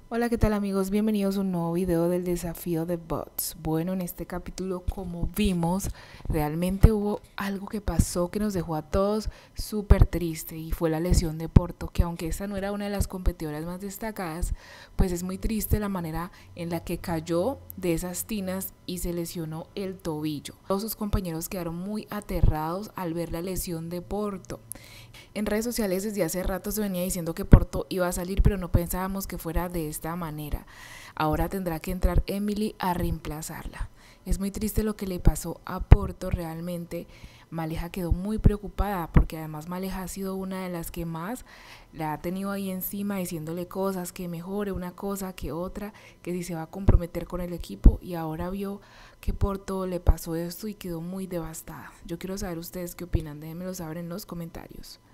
Hola, ¿qué tal amigos? Bienvenidos a un nuevo video del desafío de bots. Bueno, en este capítulo, como vimos, realmente hubo algo que pasó que nos dejó a todos súper triste y fue la lesión de Porto, que aunque esta no era una de las competidoras más destacadas, pues es muy triste la manera en la que cayó de esas tinas y se lesionó el tobillo. Todos sus compañeros quedaron muy aterrados al ver la lesión de Porto. En redes sociales desde hace rato se venía diciendo que Porto iba a salir, pero no pensábamos que fuera de esta manera. Ahora tendrá que entrar Emily a reemplazarla. Es muy triste lo que le pasó a Porto realmente. Maleja quedó muy preocupada porque además Maleja ha sido una de las que más la ha tenido ahí encima diciéndole cosas, que mejore una cosa que otra, que si se va a comprometer con el equipo, y ahora vio que Porto le pasó esto y quedó muy devastada. Yo quiero saber ustedes qué opinan, déjenmelo saber en los comentarios.